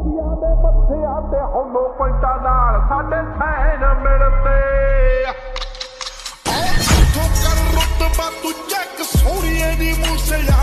ਤੇ ਹੋਲੋ ਪੈਂਟਾਂ ਨਾਲ ਸਾਡੇ ਫੈਨ ਮਿਲਦੇ ਆਹ ਕਰ ਰੁਤਬਾ ਤੂੰ ਚੈੱਕ ਸੋਹਣੀਏ ਦੀ ਮੂਸੇ